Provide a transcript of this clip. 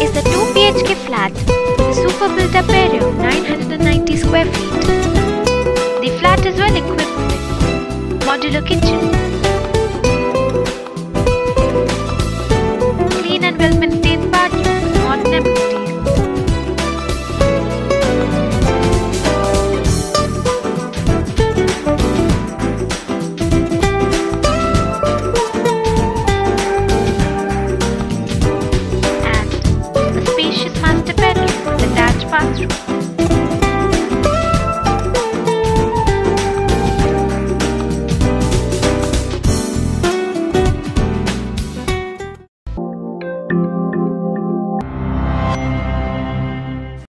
is a 2 BHK flat with a super built-up area of 990 square feet. The flat is well equipped with modular kitchen,